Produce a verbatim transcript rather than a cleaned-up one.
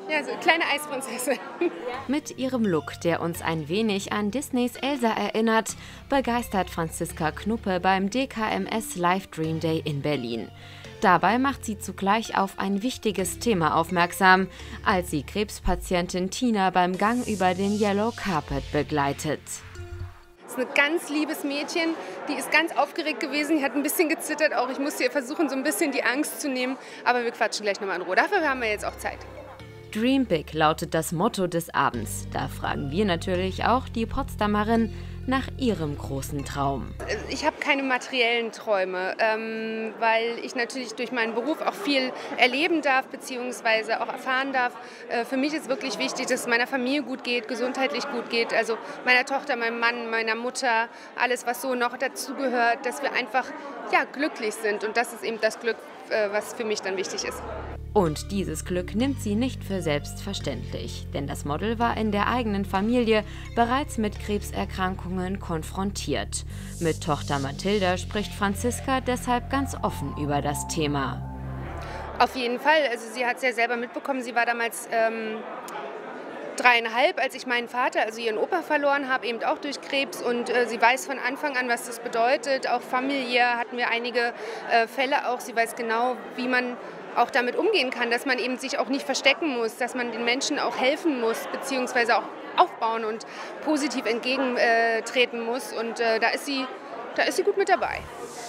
Ja, so eine kleine Eisprinzessin. Mit ihrem Look, der uns ein wenig an Disneys Elsa erinnert, begeistert Franziska Knuppe beim D K M S Live Dream Day in Berlin. Dabei macht sie zugleich auf ein wichtiges Thema aufmerksam, als sie Krebspatientin Tina beim Gang über den Yellow Carpet begleitet. Das ist ein ganz liebes Mädchen, die ist ganz aufgeregt gewesen, die hat ein bisschen gezittert auch. Ich musste ihr versuchen, so ein bisschen die Angst zu nehmen, aber wir quatschen gleich nochmal in Ruhe. Dafür haben wir jetzt auch Zeit. Dream Big lautet das Motto des Abends. Da fragen wir natürlich auch die Potsdamerin nach ihrem großen Traum. Ich habe keine materiellen Träume, ähm, weil ich natürlich durch meinen Beruf auch viel erleben darf bzw. auch erfahren darf. Äh, für mich ist wirklich wichtig, dass es meiner Familie gut geht, gesundheitlich gut geht, also meiner Tochter, meinem Mann, meiner Mutter, alles was so noch dazugehört, dass wir einfach ja, glücklich sind und das ist eben das Glück, äh, was für mich dann wichtig ist. Und dieses Glück nimmt sie nicht für selbstverständlich, denn das Model war in der eigenen Familie bereits mit Krebserkrankungen konfrontiert. Mit Tochter Mathilda spricht Franziska deshalb ganz offen über das Thema. Auf jeden Fall, also sie hat es ja selber mitbekommen, sie war damals ähm, dreieinhalb, als ich meinen Vater, also ihren Opa verloren habe, eben auch durch Krebs und äh, sie weiß von Anfang an, was das bedeutet. Auch familiär hatten wir einige äh, Fälle auch, sie weiß genau, wie man auch damit umgehen kann, dass man eben sich auch nicht verstecken muss, dass man den Menschen auch helfen muss, beziehungsweise auch aufbauen und positiv entgegentreten muss. Und äh, da ist sie, da ist sie gut mit dabei.